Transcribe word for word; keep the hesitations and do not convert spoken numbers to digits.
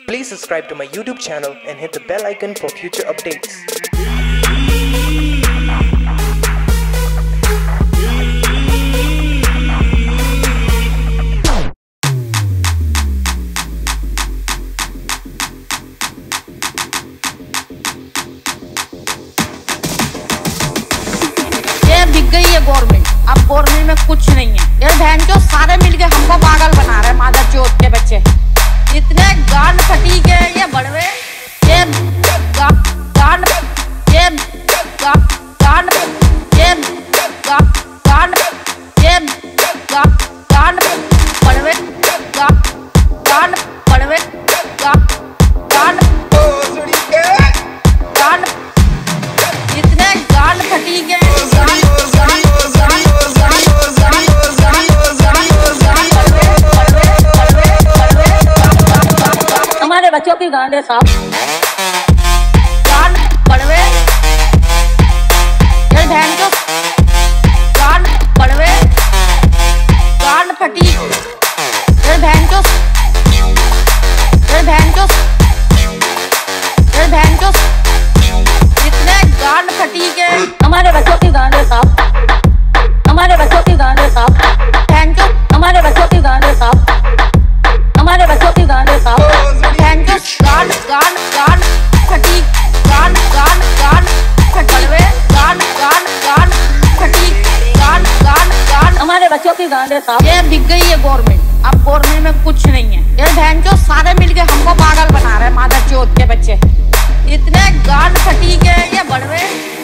Please subscribe to my YouTube channel and hit the bell icon for future updates. बिक गई है government, अब government में कुछ नहीं है। यार बहन जो सारे मिलके हमको पागल बना रहे हैं, मादर चोट के बच्चे इतने गांड फटीक है। ये बड़वे ये गा, गांड ये गा, गांड ये गा, गांड ये गा, गांड बड़वे गा, गांड बड़वे गा, गांड गांड इतने गांड फटीक है। हमारे बच्चों की गांडे साहब गांड बड़वे ये बहन को गांड बड़वे गांड फटी ये बहन को ये बहन को ये बहन को इतने गांड फटी के। हमारे बच्चों की गांडे साहब हमारे बच्चों की गांडे साहब बहन को हमारे बच्चों की गांडे साहब हमारे बच्चों की गांडे साहब बहन को गांड गांड गांड फटी गांड गांड गांड फटवे गांड गांड गांड फटी गांड गांड गांड हमारे बच्चों की गांडे साहब। ये बिक गई है गवर्नमेंट, अब गवर्नमेंट में कुछ नहीं है। ये बहन को सारे मिलके हमको पागल बना रहे हैं, मादर चोट के बच्चे इतने गांड फटी के। ये बड़वे